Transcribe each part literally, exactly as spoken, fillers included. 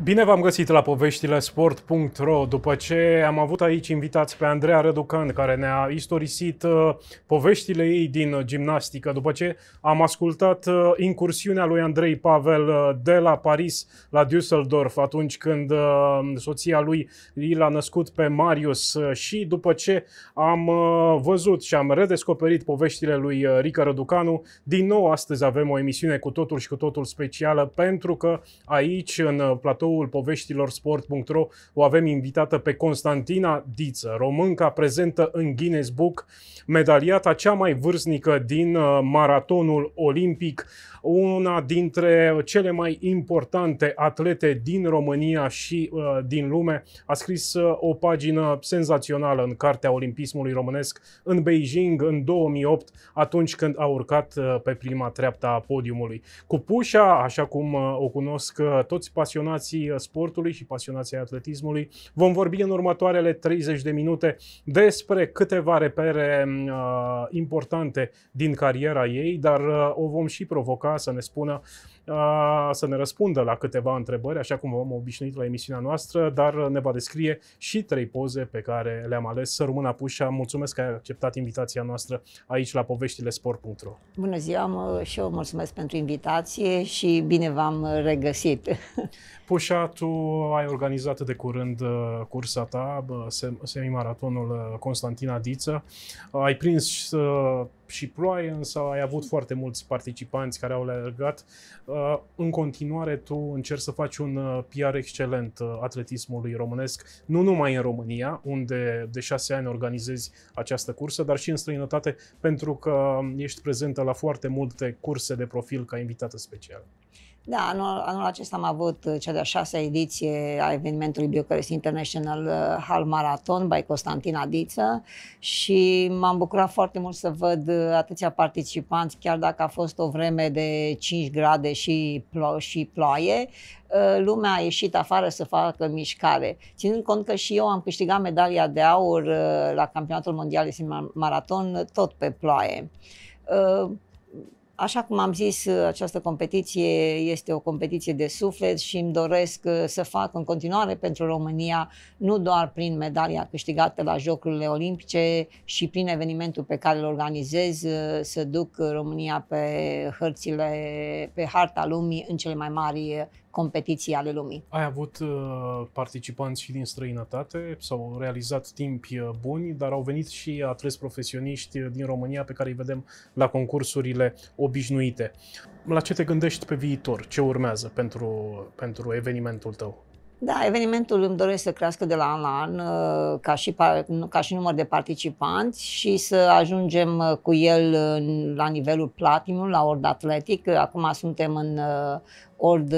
Bine v-am găsit la poveștile sport punct ro. După ce am avut aici invitați pe Andreea Răducan, care ne-a istorisit uh, poveștile ei din gimnastică, după ce am ascultat uh, incursiunea lui Andrei Pavel uh, de la Paris la Düsseldorf, atunci când uh, soția lui l-a născut pe Marius, uh, și după ce am uh, văzut și am redescoperit poveștile lui uh, Rica Răducanu, din nou astăzi avem o emisiune cu totul și cu totul specială, pentru că aici, în uh, platoul poveștilor sport punct ro, o avem invitată pe Constantina Diță, românca prezentă în Guinness Book, medaliata cea mai vârstnică din uh, maratonul olimpic, una dintre cele mai importante atlete din România și uh, din lume. A scris uh, o pagină senzațională în Cartea Olimpismului Românesc în Beijing în două mii opt, atunci când a urcat uh, pe prima treaptă a podiumului. Cu Pușa, așa cum uh, o cunosc uh, toți pasionații sportului și pasionații atletismului, vom vorbi în următoarele treizeci de minute despre câteva repere uh, importante din cariera ei, dar uh, o vom și provoca să ne spună, uh, să ne răspundă la câteva întrebări, așa cum v-am obișnuit la emisiunea noastră, dar ne va descrie și trei poze pe care le-am ales. Rămână Pușa, mulțumesc că ai acceptat invitația noastră aici la poveștile sport punct ro. Bună ziua, și eu mulțumesc pentru invitație și bine v-am regăsit. Pușa, tu ai organizat de curând uh, cursa ta, semimaratonul uh, Constantina Diță. Uh, ai prins uh, și ploaie, însă ai avut foarte mulți participanți care au alergat. Uh, în continuare, tu încerci să faci un uh, P R excelent uh, atletismului românesc, nu numai în România, unde de șase ani organizezi această cursă, dar și în străinătate, pentru că ești prezentă la foarte multe curse de profil ca invitată specială. Da, anul, anul acesta am avut cea de-a șasea ediție a evenimentului Bucharest International Half Marathon by Constantina Diță și m-am bucurat foarte mult să văd atâția participanți, chiar dacă a fost o vreme de cinci grade și, plo- și ploaie. Lumea a ieșit afară să facă mișcare. Ținând cont că și eu am câștigat medalia de aur la Campionatul Mondial de Maraton tot pe ploaie. Așa cum am zis, această competiție este o competiție de suflet și îmi doresc să fac în continuare pentru România, nu doar prin medalia câștigată la Jocurile Olimpice și prin evenimentul pe care îl organizez, să duc România pe hărțile, pe harta lumii în cele mai mari competiții ale lumii. Ai avut uh, participanți și din străinătate, s-au realizat timpi buni, dar au venit și atleți profesioniști din România pe care îi vedem la concursurile obișnuite. La ce te gândești pe viitor? Ce urmează pentru, pentru evenimentul tău? Da, evenimentul îmi doresc să crească de la an la an ca și, ca și număr de participanți și să ajungem cu el la nivelul platinum, la World Athletic. Acum suntem în World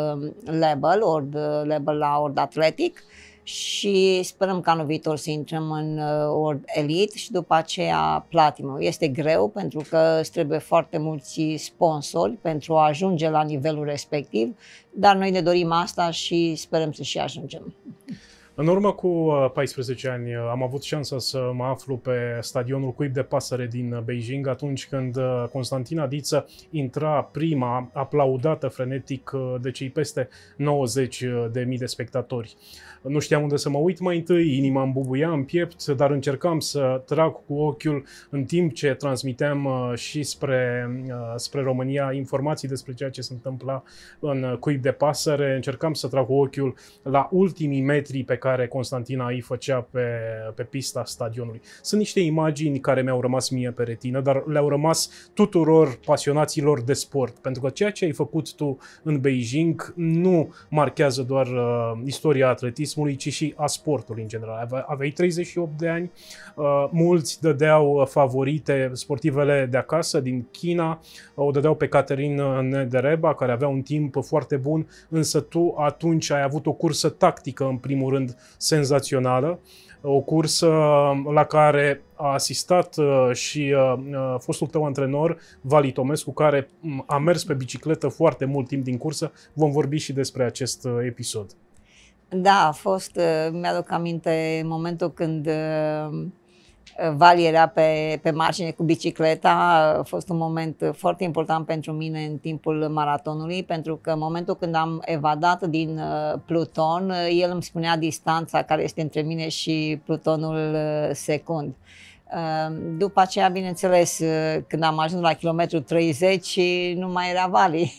Level, World Level la World Athletic și sperăm ca anul viitor să intrăm în World Elite și după aceea Platinum. Este greu pentru că îți trebuie foarte mulți sponsori pentru a ajunge la nivelul respectiv, dar noi ne dorim asta și sperăm să și ajungem. În urmă cu paisprezece ani am avut șansa să mă aflu pe stadionul Cuib de Pasăre din Beijing, atunci când Constantina Diță intra prima, aplaudată frenetic de cei peste nouăzeci de mii de spectatori. Nu știam unde să mă uit mai întâi, inima îmi bubuia în piept, dar încercam să trag cu ochiul în timp ce transmiteam și spre, spre România informații despre ceea ce se întâmpla în Cuib de Pasăre. Încercam să trag cu ochiul la ultimii metri pe care Constantina îi făcea pe, pe pista stadionului. Sunt niște imagini care mi-au rămas mie pe retină, dar le-au rămas tuturor pasionaților de sport, pentru că ceea ce ai făcut tu în Beijing nu marchează doar uh, istoria atletismului, ci și a sportului în general. Aveai treizeci și opt de ani, uh, mulți dădeau favorite sportivele de acasă, din China, o dădeau pe Caterina Nedereba, care avea un timp foarte bun, însă tu atunci ai avut o cursă tactică, în primul rând, senzațională, o cursă la care a asistat și fostul tău antrenor, Vali Tomescu, care a mers pe bicicletă foarte mult timp din cursă. Vom vorbi și despre acest episod. Da, a fost, mi-aduc aminte momentul când Vali era pe, pe margine cu bicicleta. A fost un moment foarte important pentru mine în timpul maratonului, pentru că în momentul când am evadat din Pluton, el îmi spunea distanța care este între mine și Plutonul secund. După aceea, bineînțeles, când am ajuns la kilometru treizeci, nu mai era Vali.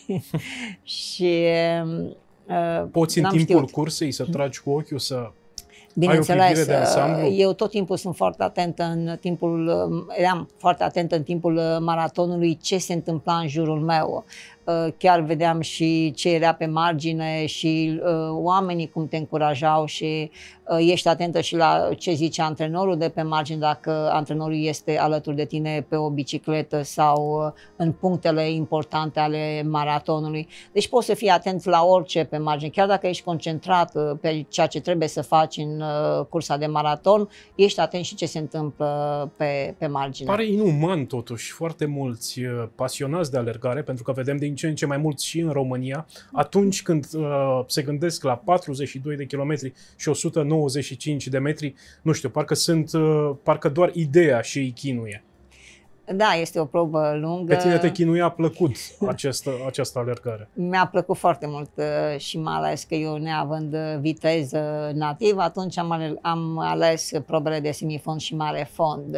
Și poți în timpul știut. cursei să tragi cu ochiul, să Bineînțeles, eu tot timpul sunt foarte atentă în timpul, eram foarte atentă în timpul maratonului ce se întâmpla în jurul meu. Chiar vedeam și ce era pe margine și uh, oamenii cum te încurajau și uh, ești atentă și la ce zice antrenorul de pe margine, dacă antrenorul este alături de tine pe o bicicletă sau uh, în punctele importante ale maratonului. Deci poți să fii atent la orice pe margine, chiar dacă ești concentrat uh, pe ceea ce trebuie să faci în uh, cursa de maraton, ești atent și ce se întâmplă pe, pe margine. Pare inuman totuși, foarte mulți uh, pasionați de alergare, pentru că vedem din ce în ce mai mulți și în România, atunci când uh, se gândesc la patruzeci și doi de kilometri și o sută nouăzeci și cinci de metri, nu știu, parcă sunt, uh, parcă doar ideea și îi chinuie. Da, este o probă lungă. Pe tine te chinuia plăcut această, această alergare. Mi-a plăcut foarte mult uh, și mai ales că eu, neavând viteză nativă, atunci am, am ales probele de semifond și mare fond.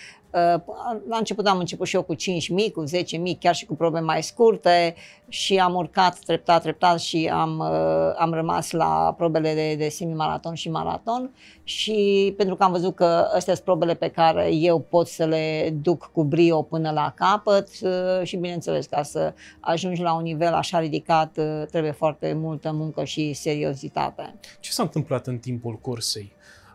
La început am început și eu cu cinci mii, cu zece mii, chiar și cu probe mai scurte și am urcat treptat, treptat și am, am rămas la probele de, de semi-maraton și maraton și pentru că am văzut că astea sunt probele pe care eu pot să le duc cu brio până la capăt și bineînțeles, ca să ajungi la un nivel așa ridicat trebuie foarte multă muncă și seriozitate. Ce s-a întâmplat în timpul cursei?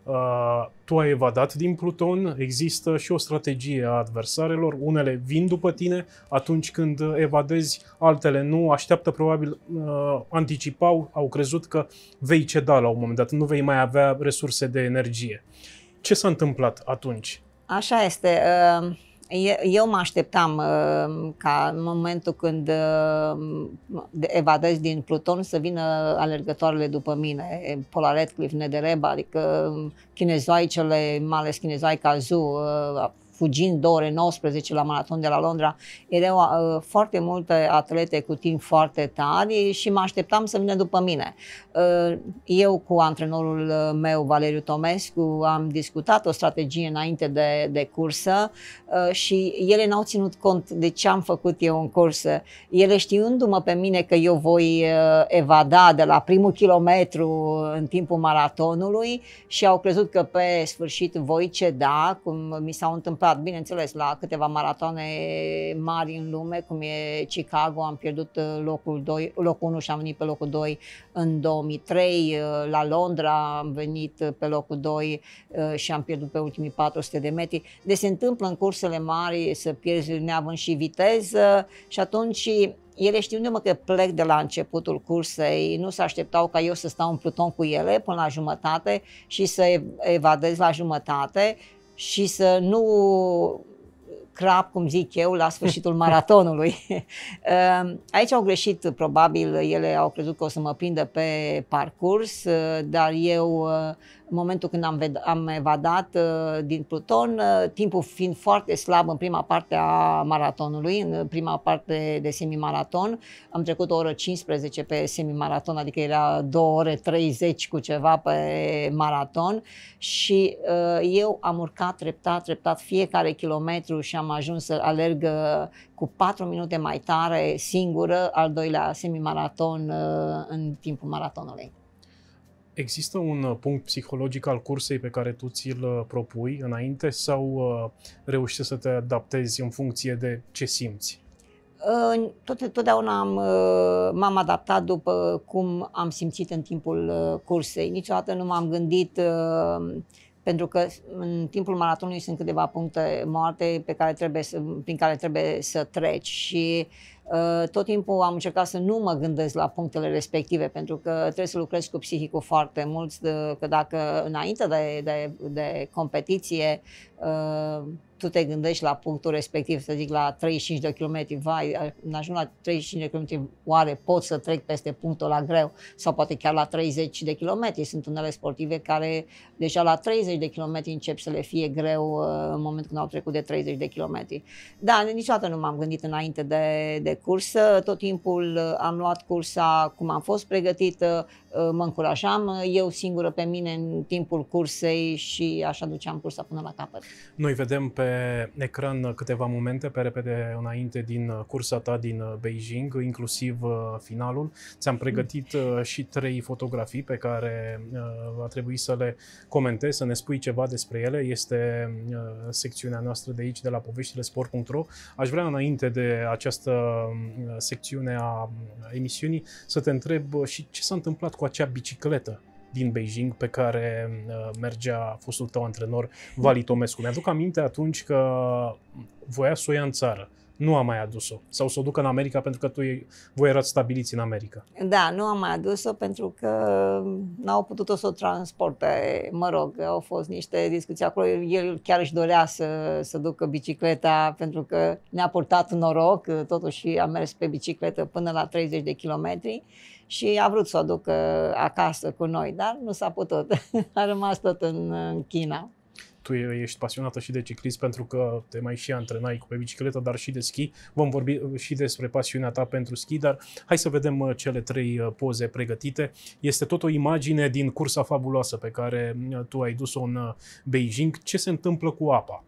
Uh, tu ai evadat din Pluton, există și o strategie a adversarelor, unele vin după tine atunci când evadezi, altele nu, așteaptă probabil, uh, anticipau, au crezut că vei ceda la un moment dat, nu vei mai avea resurse de energie. Ce s-a întâmplat atunci? Așa este. Uh... Eu mă așteptam uh, ca în momentul când uh, evadez din Pluton să vină alergătoarele după mine, Paula Radcliffe, Nedereba, adică chinezoaicele, mai ales chinezoaica Zhu, uh, fugind două ore nouăsprezece la maraton de la Londra, erau uh, foarte multe atlete cu timp foarte tari și mă așteptam să vină după mine. Uh, eu cu antrenorul meu, Valeriu Tomescu, am discutat o strategie înainte de, de cursă uh, și ele n-au ținut cont de ce am făcut eu în cursă. Ele știându-mă pe mine că eu voi uh, evada de la primul kilometru în timpul maratonului și au crezut că pe sfârșit voi ceda, cum mi s-au întâmplat bineînțeles, la câteva maratoane mari în lume, cum e Chicago, am pierdut locul doi, locul unu și am venit pe locul doi în două mii trei, la Londra am venit pe locul doi și am pierdut pe ultimii patru sute de metri. Deci se întâmplă în cursele mari să pierzi neavând și viteză și atunci ele știundu-mă că plec de la începutul cursei, nu se așteptau ca eu să stau în Pluton cu ele până la jumătate și să evadez la jumătate și să nu crap, cum zic eu, la sfârșitul maratonului. Aici au greșit, probabil, ele au crezut că o să mă prindă pe parcurs, dar eu, în momentul când am, am evadat din Pluton, timpul fiind foarte slab în prima parte a maratonului, în prima parte de semimaraton, am trecut o oră cincisprezece pe semimaraton, adică era două ore treizeci cu ceva pe maraton și eu am urcat treptat, treptat fiecare kilometru și am ajuns să alerg cu patru minute mai tare, singură, al doilea semimaraton în timpul maratonului. Există un punct psihologic al cursei pe care tu ți-l propui înainte sau reușești să te adaptezi în funcție de ce simți? Tot, totdeauna am, m-am adaptat după cum am simțit în timpul cursei. Niciodată nu m-am gândit, pentru că în timpul maratonului sunt câteva puncte moarte pe care trebuie să, prin care trebuie să treci și uh, tot timpul am încercat să nu mă gândesc la punctele respective, pentru că trebuie să lucrez cu psihicul foarte mult, de, că dacă înainte de, de, de competiție uh, tu te gândești la punctul respectiv, să zic la treizeci și cinci de kilometri, vai, în ajung la treizeci și cinci de kilometri, oare pot să trec peste punctul la greu? Sau poate chiar la treizeci de kilometri. Sunt unele sportive care deja la treizeci de kilometri încep să le fie greu uh, în momentul când au trecut de treizeci de kilometri. Da, niciodată nu m-am gândit înainte de, de cursă, tot timpul uh, am luat cursa cum am fost pregătită, uh, mă încurajam eu singură pe mine în timpul cursei și așa duceam cursa până la capăt. Noi vedem pe ecran câteva momente pe repede înainte din cursa ta din Beijing, inclusiv finalul. Ți-am pregătit și trei fotografii pe care va trebui să le comentezi, să ne spui ceva despre ele. Este secțiunea noastră de aici, de la poveștile sport punct ro. Aș vrea, înainte de această secțiune a emisiunii, să te întreb și ce s-a întâmplat cu acea bicicletă din Beijing pe care uh, mergea fostul tău antrenor, Vali Tomescu. Mi-aduc aminte atunci că voia să o ia în țară. Nu a mai adus-o. Sau să o ducă în America pentru că tu, voi erați stabiliți în America. Da, nu am mai adus-o pentru că n-au putut să o transporte. Mă rog, au fost niște discuții acolo. El chiar își dorea să, să ducă bicicleta pentru că ne-a purtat noroc. Totuși a mers pe bicicletă până la treizeci de kilometri și a vrut să o ducă acasă cu noi, dar nu s-a putut. A rămas tot în, în China. Tu ești pasionată și de ciclism pentru că te mai și antrenai cu pe bicicletă, dar și de schi. Vom vorbi și despre pasiunea ta pentru schi, dar hai să vedem cele trei poze pregătite. Este tot o imagine din cursa fabuloasă pe care tu ai dus-o în Beijing. Ce se întâmplă cu apa?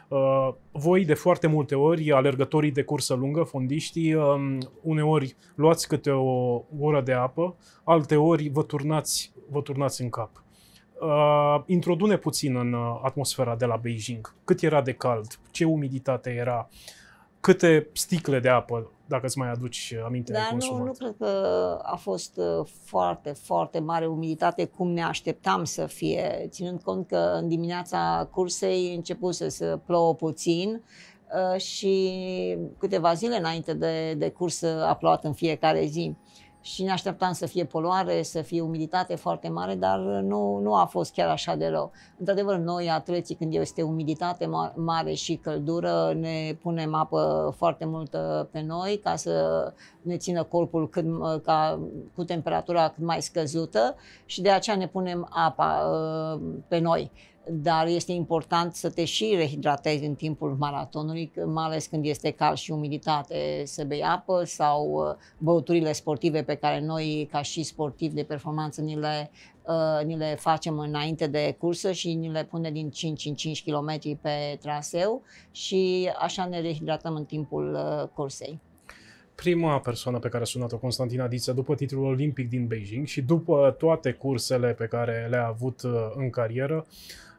Voi, de foarte multe ori, alergătorii de cursă lungă, fondiștii, uneori luați câte o oră de apă, alteori vă turnați, vă turnați în cap. Uh, introdu-ne puțin în uh, atmosfera de la Beijing. Cât era de cald, ce umiditate era, câte sticle de apă, dacă îți mai aduci aminte, ai Dar consumat. nu, nu cred că a fost uh, foarte, foarte mare umiditate cum ne așteptam să fie, ținând cont că în dimineața cursei începuse să plouă puțin uh, și câteva zile înainte de, de cursă a plouat în fiecare zi. Și ne așteptam să fie poluare, să fie umiditate foarte mare, dar nu, nu a fost chiar așa de rău. Într-adevăr, noi, atleții, când este umiditate mare și căldură, ne punem apă foarte multă pe noi ca să ne țină corpul cât, ca, cu temperatura cât mai scăzută și de aceea ne punem apa uh, pe noi. Dar este important să te și rehidratezi în timpul maratonului, mai ales când este cald și umiditate, să bei apă sau băuturile sportive pe care noi, ca și sportivi de performanță, ni le, uh, ni le facem înainte de cursă și ni le pune din cinci în cinci kilometri pe traseu și așa ne rehidratăm în timpul uh, cursei. Prima persoană pe care a sunat-o Constantina Diță după titlul olimpic din Beijing și după toate cursele pe care le-a avut în carieră,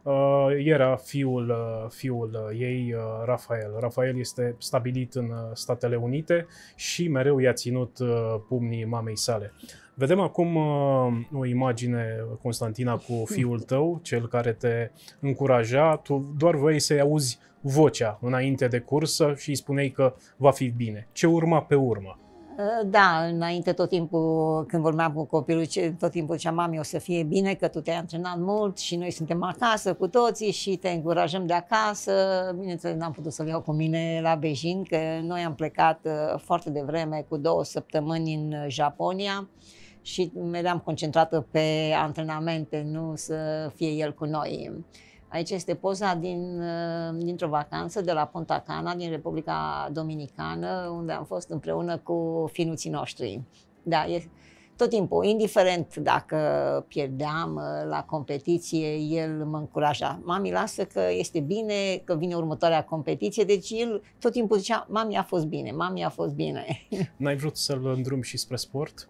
era fiul, fiul ei, Rafael. Rafael este stabilit în Statele Unite și mereu i-a ținut pumnii mamei sale. Vedem acum o imagine, Constantina, cu fiul tău, cel care te încuraja. Tu doar voiai să-i auzi vocea înainte de cursă și îi spuneai că va fi bine. Ce urma pe urmă? Da, înainte tot timpul, când vorbeam cu copilul, tot timpul zicea, mami, o să fie bine că tu te-ai antrenat mult și noi suntem acasă cu toții și te încurajăm de acasă. Bineînțeles, n-am putut să-l iau cu mine la Beijing, că noi am plecat foarte devreme, cu două săptămâni în Japonia și eram concentrată pe antrenamente, nu să fie el cu noi. Aici este poza din, dintr-o vacanță de la Punta Cana, din Republica Dominicană, unde am fost împreună cu finuții noștri. Da, e tot timpul, indiferent dacă pierdeam la competiție, el mă încuraja. Mami, lasă că este bine, că vine următoarea competiție. Deci el tot timpul zicea, mami, a fost bine, mami, a fost bine. N-ai vrut să-l îndrumi și spre sport?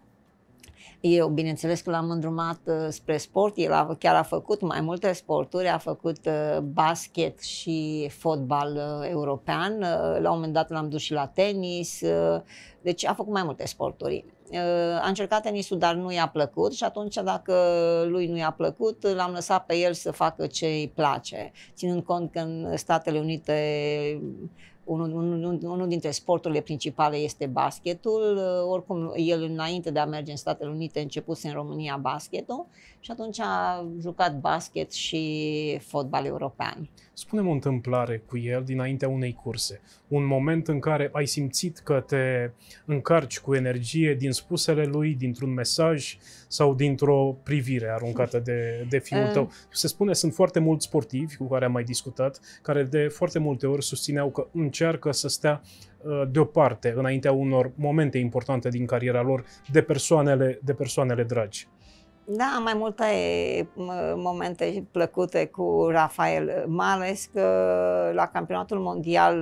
Eu, bineînțeles că l-am îndrumat uh, spre sport, el a, chiar a făcut mai multe sporturi, a făcut uh, basket și fotbal uh, european, uh, la un moment dat l-am dus și la tenis, uh, deci a făcut mai multe sporturi. Uh, a încercat tenisul, dar nu i-a plăcut și atunci dacă lui nu i-a plăcut, l-am lăsat pe el să facă ce îi place, ținând cont că în Statele Unite unul, unul, unul dintre sporturile principale este basketul. Oricum, el înainte de a merge în Statele Unite a început în România basketul și atunci a jucat basket și fotbal european. Spune-mi o întâmplare cu el dinaintea unei curse. Un moment în care ai simțit că te încarci cu energie din spusele lui, dintr-un mesaj sau dintr-o privire aruncată de, de fiul tău. Se spune, sunt foarte mulți sportivi cu care am mai discutat, care de foarte multe ori susțineau că încearcă să stea deoparte înaintea unor momente importante din cariera lor de persoanele, de persoanele dragi. Da, am mai multe momente plăcute cu Rafael, mai ales că la campionatul mondial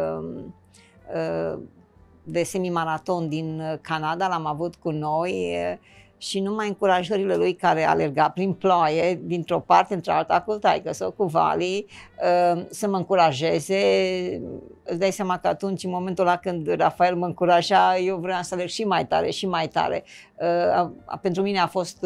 de semimaraton din Canada l-am avut cu noi și numai încurajările lui care alerga prin ploaie, dintr-o parte într-alta, cu taică sau cu Vali, să mă încurajeze. Îți dai seama că atunci, în momentul ăla când Rafael mă încuraja, eu vreau să alerg și mai tare, și mai tare. Pentru mine a fost,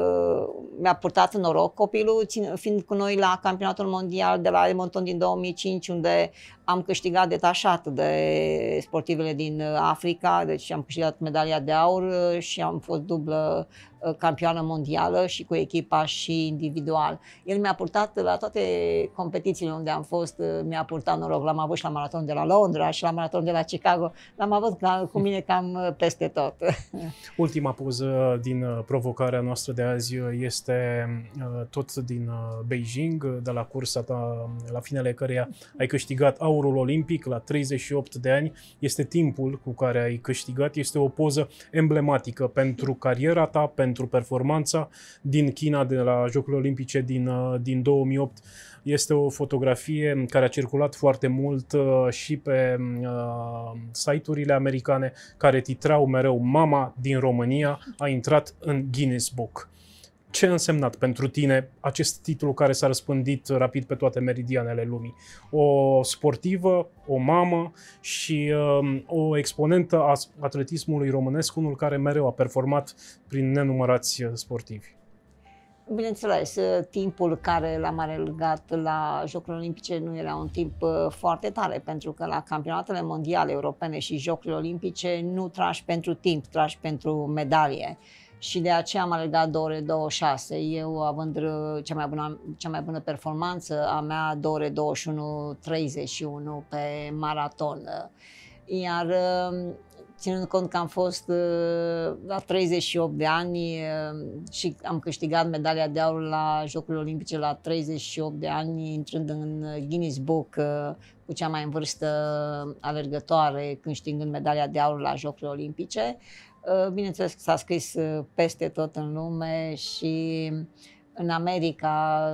mi-a purtat noroc copilul, fiind cu noi la campionatul mondial de la Edmonton din două mii cinci, unde am câștigat detașat de sportivele din Africa, deci am câștigat medalia de aur și am fost dublă campioană mondială și cu echipa și individual. El mi-a purtat la toate competițiile unde am fost, mi-a purtat noroc. L-am avut și la maraton de la Londra și la maraton de la Chicago. L-am avut ca, cu mine cam peste tot. Ultima poză din provocarea noastră de azi este tot din Beijing, de la cursa ta, la finele căreia ai câștigat aurul olimpic la treizeci și opt de ani. Este timpul cu care ai câștigat, este o poză emblematică pentru cariera ta, pentru pentru performanța din China de la Jocurile Olimpice din, din două mii opt. Este o fotografie care a circulat foarte mult uh, și pe uh, site-urile americane, care titrau mereu "Mama din România a intrat în Guinness Book". Ce a însemnat pentru tine acest titlu care s-a răspândit rapid pe toate meridianele lumii? O sportivă, o mamă și uh, o exponentă a atletismului românesc, unul care mereu a performat prin nenumărați sportivi. Bineînțeles, timpul care l-am alergat la Jocurile Olimpice nu era un timp foarte tare, pentru că la campionatele mondiale, europene și Jocurile Olimpice nu tragi pentru timp, tragi pentru medalie. Și de aceea am alergat două ore douăzeci și șase. Eu, având cea mai bună, cea mai bună performanță a mea, două ore douăzeci și unu treizeci și unu pe maraton. Iar ținând cont că am fost la treizeci și opt de ani și am câștigat medalia de aur la Jocurile Olimpice la treizeci și opt de ani, intrând în Guinness Book cu cea mai în vârstă alergătoare, câștigând medalia de aur la Jocurile Olimpice, bineînțeles că s-a scris peste tot în lume și în America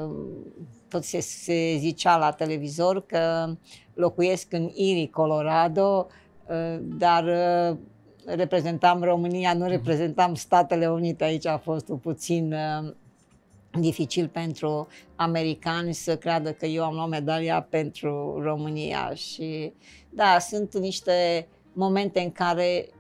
tot se, se zicea la televizor că locuiesc în Erie, Colorado, dar reprezentam România, nu reprezentam Statele Unite. Aici a fost puțin dificil pentru americani să creadă că eu am luat medalia pentru România. Și da, sunt niște momente în care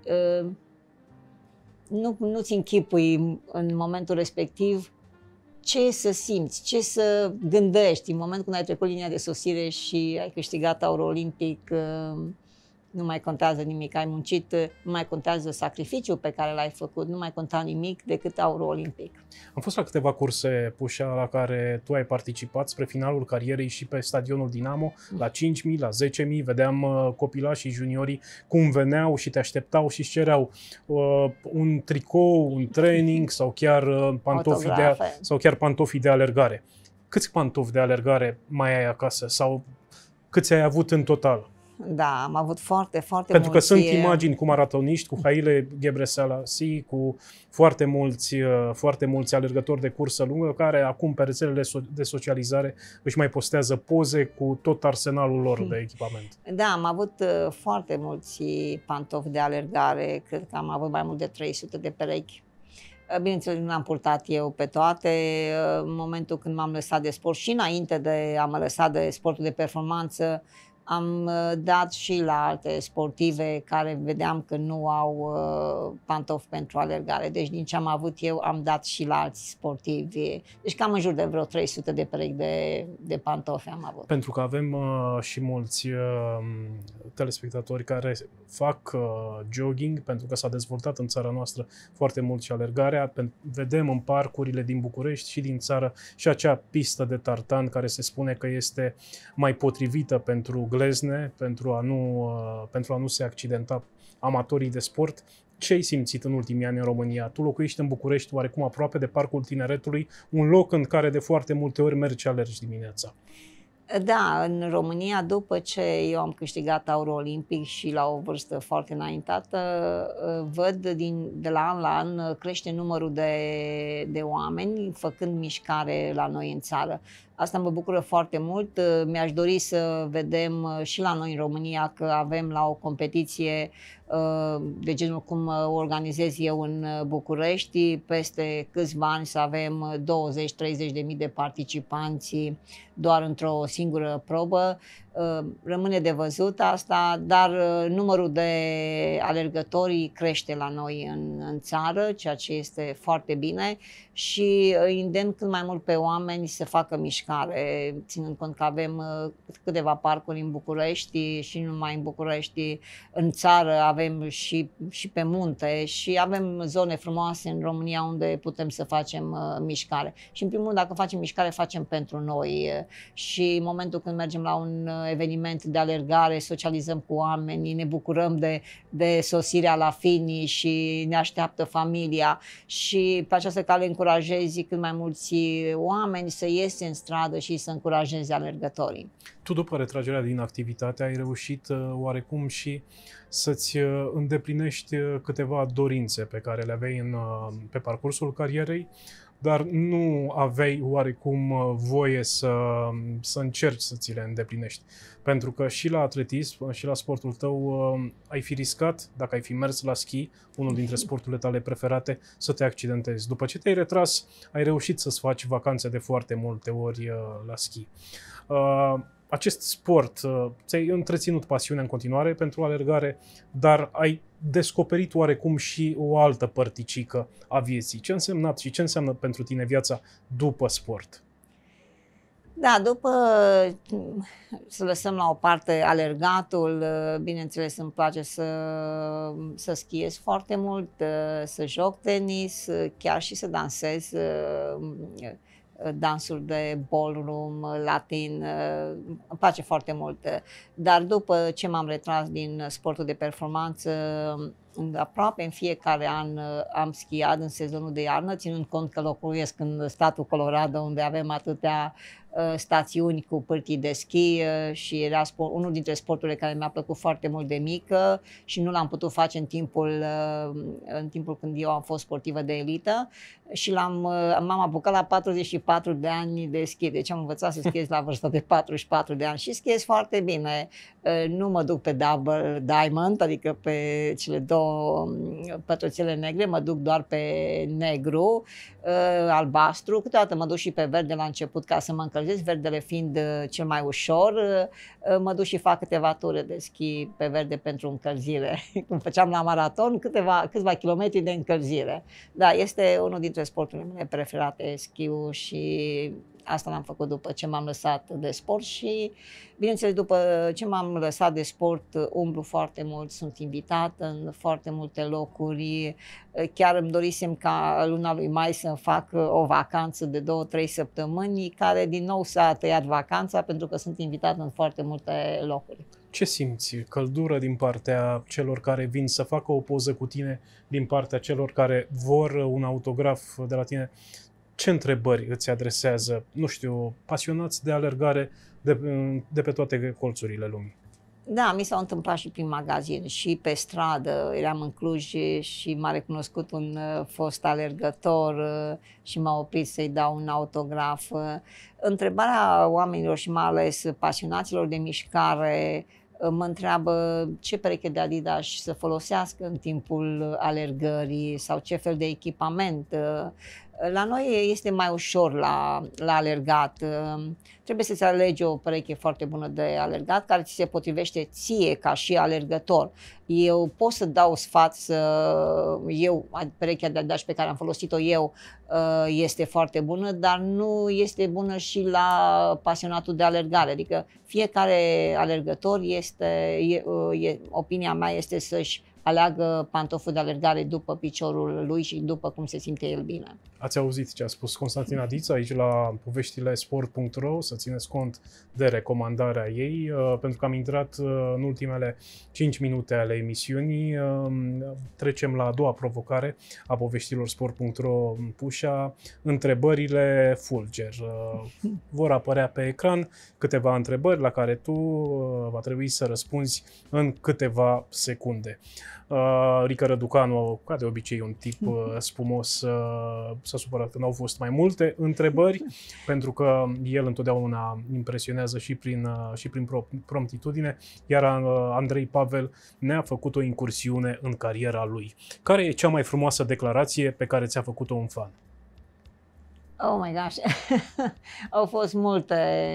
nu, nu-ți închipui în momentul respectiv ce să simți, ce să gândești în momentul când ai trecut linia de sosire și ai câștigat aurul olimpic. Nu mai contează nimic, ai muncit, nu mai contează sacrificiul pe care l-ai făcut, nu mai conta nimic decât aurul olimpic. Am fost la câteva curse, Pușa, la care tu ai participat spre finalul carierei și pe stadionul Dinamo, mm. la cinci mii, la zece mii, vedeam uh, copilașii și juniorii cum veneau și te așteptau și își cereau uh, un tricou, un training sau chiar, uh, pantofi de, sau chiar pantofi de alergare. Câți pantofi de alergare mai ai acasă sau câți ai avut în total? Da, am avut foarte, foarte Pentru mulți... că sunt imagini cu maratoniști, cu Haile Gebrselassie, cu foarte mulți, foarte mulți alergători de cursă lungă, care acum pe rețelele de socializare își mai postează poze cu tot arsenalul lor de echipament. Da, am avut foarte mulți pantofi de alergare, cred că am avut mai mult de trei sute de perechi. Bineînțeles, nu le-am purtat eu pe toate. În momentul când m-am lăsat de sport și înainte de a mă lăsa de sportul de performanță, Am uh, dat și la alte sportive care vedeam că nu au uh, pantofi pentru alergare. Deci din ce am avut eu, am dat și la alți sportivi. Deci cam în jur de vreo trei sute de perechi de, de pantofi am avut. Pentru că avem uh, și mulți uh, telespectatori care fac uh, jogging, pentru că s-a dezvoltat în țara noastră foarte mult și alergarea. Vedem în parcurile din București și din țară și acea pistă de tartan care se spune că este mai potrivită pentru glezne, pentru a nu, uh, pentru a nu se accidenta amatorii de sport. Ce ai simțit în ultimii ani în România? Tu locuiești în București, oarecum aproape de Parcul Tineretului, un loc în care de foarte multe ori mergi și alergi dimineața. Da, în România, după ce eu am câștigat aurul olimpic și la o vârstă foarte înaintată, văd din, de la an la an crește numărul de, de oameni făcând mișcare la noi în țară. Asta mă bucură foarte mult. Mi-aș dori să vedem și la noi în România că avem la o competiție de genul cum o organizez eu în București, peste câțiva ani să avem douăzeci treizeci de mii de participanți doar într-o singură probă. Rămâne de văzut asta, dar numărul de alergători crește la noi în, în țară, ceea ce este foarte bine și îi îndemn cât mai mult pe oameni să facă mișcare, ținând cont că avem câteva parcuri în București și nu numai în București, în țară avem și, și pe munte și avem zone frumoase în România unde putem să facem uh, mișcare. Și în primul rând, dacă facem mișcare, facem pentru noi și în momentul când mergem la un eveniment de alergare, socializăm cu oamenii, ne bucurăm de, de sosirea la finish și ne așteaptă familia și pe această cale încurajezi cât mai mulți oameni să iese în stradă și să încurajeze alergătorii. Tu, după retragerea din activitate, ai reușit oarecum și să-ți îndeplinești câteva dorințe pe care le aveai în, pe parcursul carierei, dar nu aveai oarecum voie să, să încerci să ți le îndeplinești. Pentru că și la atletism, și la sportul tău, ai fi riscat, dacă ai fi mers la schi, unul dintre sporturile tale preferate, să te accidentezi. După ce te-ai retras, ai reușit să-ți faci vacanțe de foarte multe ori la schi. Acest sport, ți-ai întreținut pasiunea în continuare pentru alergare, dar ai descoperit oarecum și o altă părticică a vieții. Ce a însemnat și ce înseamnă pentru tine viața după sport? Da, după să lăsăm la o parte alergatul, bineînțeles îmi place să, să schiez foarte mult, să joc tenis, chiar și să dansez dansuri de ballroom, latin, îmi place foarte mult. Dar după ce m-am retras din sportul de performanță, aproape în fiecare an am schiat în sezonul de iarnă, ținând cont că locuiesc în statul Colorado, unde avem atâtea stațiuni cu pârtii de schi și era sport, unul dintre sporturile care mi-a plăcut foarte mult de mică și nu l-am putut face în timpul, în timpul când eu am fost sportivă de elită și l-am, m-am apucat la patruzeci și patru de ani de schi, deci am învățat să schiez la vârsta de patruzeci și patru de ani și schiez foarte bine. Nu mă duc pe double diamond, adică pe cele două pătrățele negre, mă duc doar pe negru, albastru, câteodată mă duc și pe verde la început ca să mă încălzesc, verdele fiind cel mai ușor, mă duc și fac câteva ture de schi pe verde pentru încălzire, cum făceam la maraton, câteva, câțiva kilometri de încălzire. Da, este unul dintre sporturile mele preferate, schiul, și asta l-am făcut după ce m-am lăsat de sport și, bineînțeles, după ce m-am lăsat de sport, umblu foarte mult, sunt invitat în foarte multe locuri. Chiar îmi dorisem ca luna lui mai să fac o vacanță de două, trei săptămâni, care din nou s-a tăiat vacanța pentru că sunt invitat în foarte multe locuri. Ce simți? Căldură din partea celor care vin să facă o poză cu tine, din partea celor care vor un autograf de la tine? Ce întrebări îți adresează, nu știu, pasionați de alergare de, de pe toate colțurile lumii? Da, mi s-au întâmplat și prin magazin, și pe stradă. Eram în Cluj și m-a recunoscut un uh, fost alergător uh, și m-a oprit să-i dau un autograf. Uh, întrebarea oamenilor și mai ales pasionaților de mișcare mă întreabă ce pereche de Adidas să folosească în timpul alergării sau ce fel de echipament. La noi este mai ușor la, la alergat. Trebuie să-ți alegi o pereche foarte bună de alergat care ți se potrivește ție ca și alergător. Eu pot să dau sfat să eu, perechea de Adidas pe care am folosit-o eu este foarte bună, dar nu este bună și la pasionatul de alergare. Adică fiecare alergător este, e, e, opinia mea este să-și aleagă pantoful de alergare după piciorul lui și după cum se simte el bine. Ați auzit ce a spus Constantina Diță aici la poveștile sport punct ro, să țineți cont de recomandarea ei, pentru că am intrat în ultimele cinci minute ale emisiunii. Trecem la a doua provocare a poveștilor sport punct ro Pușa, întrebările fulger. Vor apărea pe ecran câteva întrebări la care tu va trebui să răspunzi în câteva secunde. Uh, Rică Răducanu, ca de obicei, un tip uh, spumos, uh, s-a supărat că n-au fost mai multe întrebări, pentru că el întotdeauna impresionează și prin, uh, și prin promptitudine, iar uh, Andrei Pavel ne-a făcut o incursiune în cariera lui. Care e cea mai frumoasă declarație pe care ți-a făcut-o un fan? Oh my gosh! Au fost multe.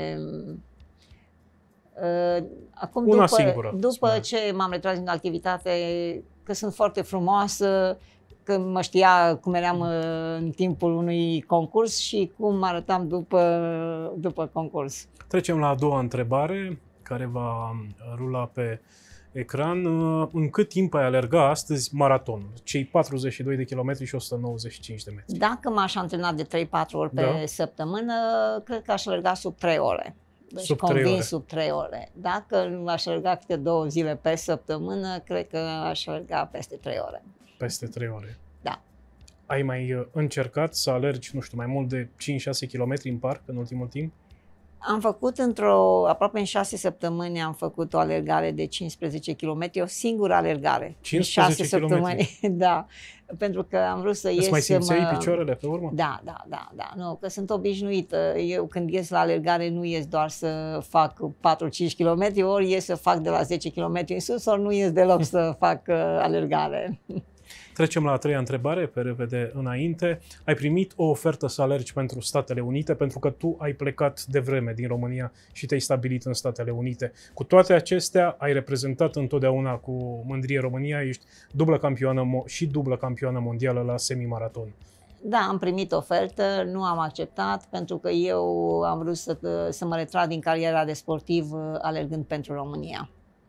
Uh, acum, Una după, singură, după spune. ce m-am retras din activitate, că sunt foarte frumoasă, că mă știa cum eram în timpul unui concurs și cum arătam după, după concurs. Trecem la a doua întrebare, care va rula pe ecran. În cât timp ai alerga astăzi maratonul? Cei patruzeci și doi de kilometri și o sută nouăzeci și cinci de metri. Dacă m-aș antrena de trei patru ori pe Da. săptămână, cred că aș alerga sub trei ore. Deci Sub trei convins ore. sub trei ore. Dacă aș alerga câte două zile pe săptămână, cred că aș alerga peste trei ore. Peste trei ore. Da. Ai mai încercat să alergi, nu știu, mai mult de cinci șase kilometri în parc în ultimul timp? Am făcut într-o, aproape în șase săptămâni, am făcut o alergare de cincisprezece kilometri, o singură alergare. cincisprezece în șase kilometri? săptămâni, da. Pentru că am vrut să ies Îți mai să simțeai mă... picioarele pe urmă? Da, da, da, da. Nu, că sunt obișnuită. Eu când ies la alergare nu ies doar să fac patru cinci kilometri, ori ies să fac de la zece kilometri în sus, ori nu ies deloc să fac uh, alergare. Trecem la a treia întrebare, pe repede înainte. Ai primit o ofertă să alergi pentru Statele Unite, pentru că tu ai plecat de vreme din România și te-ai stabilit în Statele Unite. Cu toate acestea, ai reprezentat întotdeauna cu mândrie România, ești dublă campioană și dublă campioană mondială la semimaraton. Da, am primit ofertă, nu am acceptat, pentru că eu am vrut să, să mă retrag din cariera de sportiv alergând pentru România.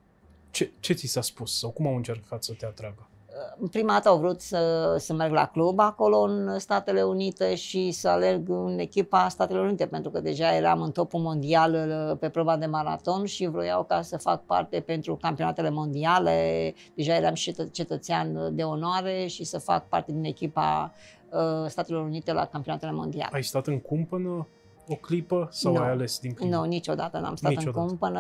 Ce, ce ți s-a spus sau cum au încercat să te atragă? Prima dată au vrut să, să merg la club acolo în Statele Unite și să alerg în echipa Statelor Unite, pentru că deja eram în topul mondial pe proba de maraton și vroiau ca să fac parte pentru campionatele mondiale. Deja eram și cetățean de onoare și să fac parte din echipa uh, Statelor Unite la campionatele mondiale. Ai stat în cumpănă o clipă sau Nu. ai ales din prima? Nu, niciodată n-am stat Niciodată. în cumpănă.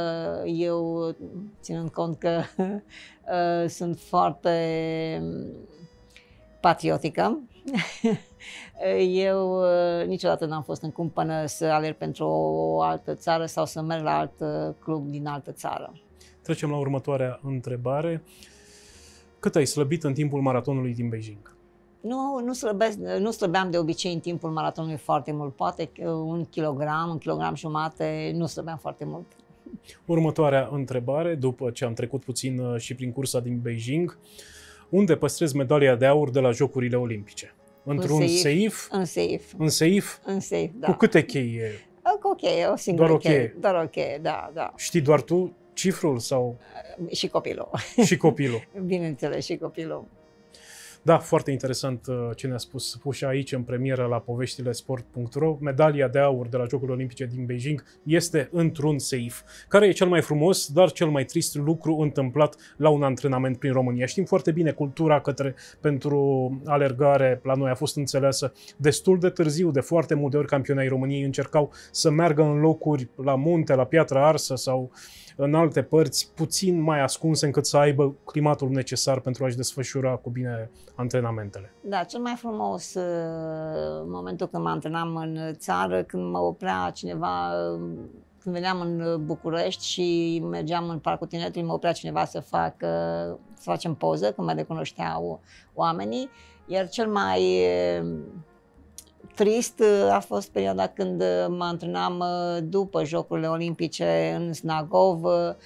Eu, ținând cont că uh, sunt foarte patriotică, eu uh, niciodată n-am fost în cumpănă să alerg pentru o altă țară sau să merg la alt uh, club din altă țară. Trecem la următoarea întrebare. Cât ai slăbit în timpul maratonului din Beijing? Nu, nu, slăbesc, nu slăbeam de obicei în timpul maratonului foarte mult, poate un kilogram, un kilogram jumate, nu slăbeam foarte mult. Următoarea întrebare, după ce am trecut puțin și prin cursa din Beijing, unde păstrezi medalia de aur de la Jocurile Olimpice? Într-un seif? În safe. În seif? În safe, da. Cu câte chei e? Cu o cheie, o singură Doar o cheie. cheie? Doar o cheie, da, da. Știi doar tu cifrul sau Și copilul. și copilul? Bineînțeles, și copilul. Da, foarte interesant ce ne-a spus Pușa aici în premieră la poveștile sport punct ro. Medalia de aur de la Jocurile Olimpice din Beijing este într-un seif. Care e cel mai frumos, dar cel mai trist lucru întâmplat la un antrenament prin România? Știm foarte bine, cultura către pentru alergare la noi a fost înțeleasă destul de târziu, de foarte multe ori campionii României încercau să meargă în locuri la munte, la piatră arsă sau în alte părți puțin mai ascunse încât să aibă climatul necesar pentru a-și desfășura cu bine antrenamentele. Da, cel mai frumos uh, momentul când mă antrenam în țară, când mă oprea cineva, când veneam în București și mergeam în Parcul Tineretului, mă oprea cineva să, fac, uh, să facem poză, când mă recunoșteau oamenii, iar cel mai trist a fost perioada când mă antrenam după Jocurile Olimpice în Snagov.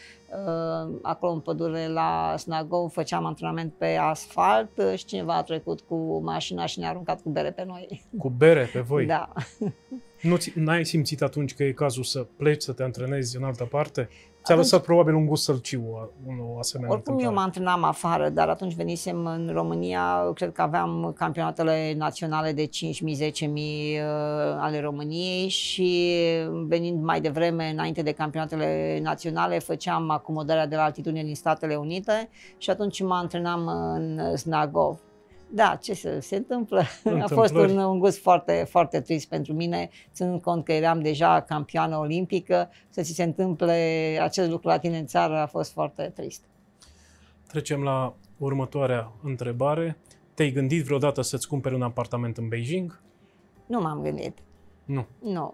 Acolo în pădure la Snagov făceam antrenament pe asfalt și cineva a trecut cu mașina și ne-a aruncat cu bere pe noi. Cu bere pe voi? Da. Nu n-ai simțit atunci că e cazul să pleci, să te antrenezi în altă parte? Ți-a lăsat probabil un gust sălciu o asemenea Oricum întâmplare. eu mă antrenam afară, dar atunci venisem în România, cred că aveam campionatele naționale de cinci mii, zece mii uh, ale României și venind mai devreme, înainte de campionatele naționale, făceam acomodarea de la altitudine din Statele Unite și atunci mă antrenam în Snagov. Da, ce să se întâmplă? A fost un, un gust foarte, foarte trist pentru mine, ținând cont că eram deja campioană olimpică, să ți se întâmple acest lucru la tine în țară a fost foarte trist. Trecem la următoarea întrebare. Te-ai gândit vreodată să-ți cumperi un apartament în Beijing? Nu m-am gândit. Nu. Nu.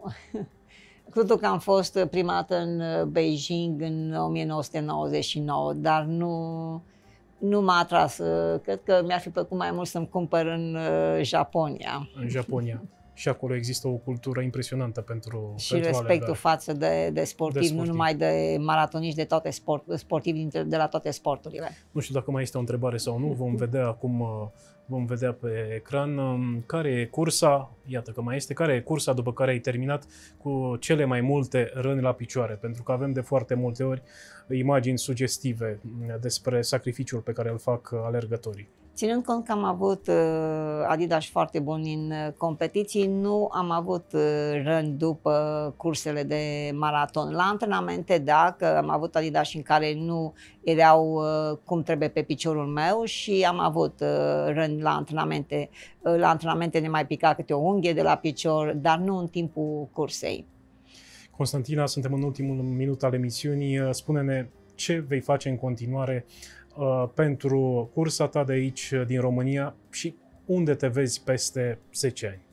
Cred că am fost prima dată în Beijing în o mie nouă sute nouăzeci și nouă, dar nu... Nu m-a atras. Cred că mi-ar fi plăcut mai mult să-mi cumpăr în Japonia. În Japonia. Și acolo există o cultură impresionantă pentru Și pentru respectul alergare. față de, de sportivi, de nu sportiv. numai de maratoniști, de toate sport, sportivi de la toate sporturile. Nu știu dacă mai este o întrebare sau nu, vom vedea acum, vom vedea pe ecran care e cursa, iată că mai este, care e cursa după care ai terminat cu cele mai multe răni la picioare, pentru că avem de foarte multe ori imagini sugestive despre sacrificiul pe care îl fac alergătorii. Ținând cont că am avut Adidas foarte buni în competiții, nu am avut răni după cursele de maraton. La antrenamente, da, că am avut Adidas în care nu erau cum trebuie pe piciorul meu și am avut răni la antrenamente. La antrenamente ne mai pica câte o unghie de la picior, dar nu în timpul cursei. Constantina, suntem în ultimul minut al emisiunii. Spune-ne ce vei face în continuare uh, pentru cursa ta de aici, din România, și unde te vezi peste zece ani?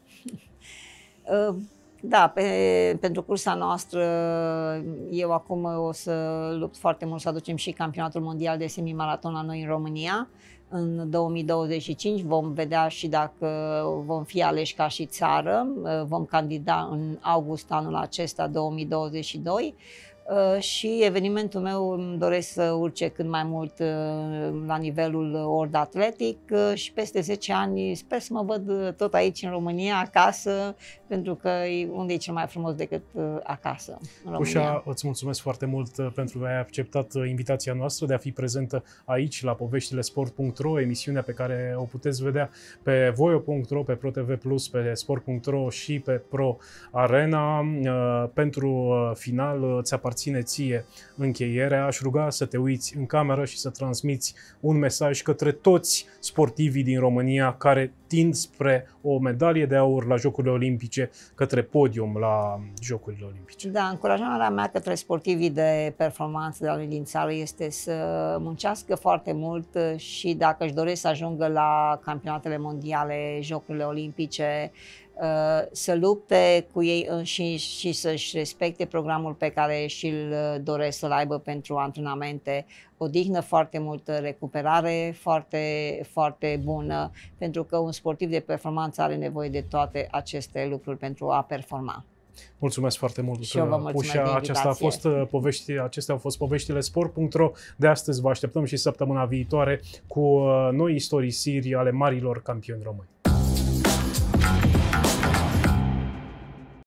Uh, da, pe, pentru cursa noastră eu acum o să lupt foarte mult să aducem și campionatul mondial de semimaraton la noi în România. În două mii douăzeci și cinci vom vedea și dacă vom fi aleși ca și țară. Vom candida în august anul acesta, două mii douăzeci și doi. Și evenimentul meu îmi doresc să urce cât mai mult la nivelul World Athletic și peste zece ani sper să mă văd tot aici în România, acasă, pentru că unde e cel mai frumos decât acasă, în România. Ușa, îți mulțumesc foarte mult pentru că ai acceptat invitația noastră de a fi prezentă aici la poveștile sport punct ro, emisiunea pe care o puteți vedea pe voio punct ro, pe ProTV Plus, pe sport punct ro și pe Pro Arena. Pentru final îți aparține ție încheierea. Aș ruga să te uiți în cameră și să transmiți un mesaj către toți sportivii din România care tind spre o medalie de aur la Jocurile Olimpice, către podium la Jocurile Olimpice. Da, încurajarea mea către sportivii de performanță de la noi din țară este să muncească foarte mult și dacă își doresc să ajungă la campionatele mondiale, Jocurile Olimpice, să lupte cu ei înșiși și să-și respecte programul pe care și-l doresc să-l aibă pentru antrenamente, odihnă foarte multă, recuperare foarte, foarte bună, pentru că un sportiv de performanță are nevoie de toate aceste lucruri pentru a performa. Mulțumesc foarte mult, și eu vă mulțumesc de invitație. Aceasta a fost povești, acestea au fost poveștile sport punct ro de astăzi. Vă așteptăm și săptămâna viitoare cu noi istorisiri ale marilor campioni români.